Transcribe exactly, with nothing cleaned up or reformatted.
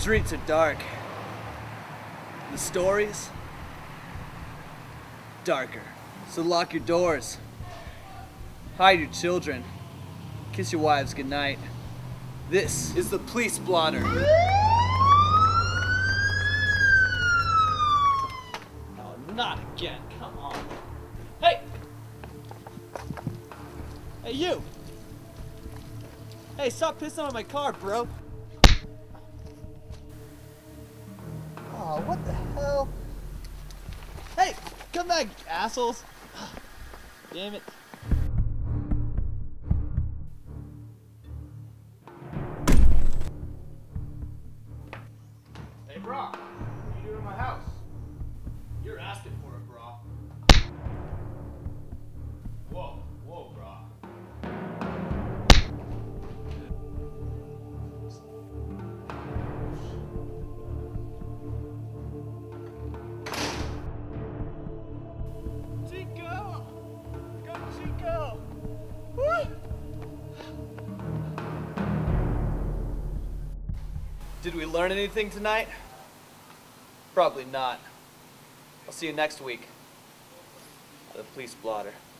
streets are dark. The stories, darker. So lock your doors. Hide your children. Kiss your wives goodnight. This is the police blotter. Oh, not again, come on. Hey! Hey, you! Hey, stop pissing on my car, bro. Oh, what the hell? Hey, come back, assholes. Damn it. Hey, brah, what are you doing in my house? You're asking for it, brah. Whoa, whoa, brah. Chico! Go Chico! Woo! Did we learn anything tonight? Probably not. I'll see you next week. The police blotter.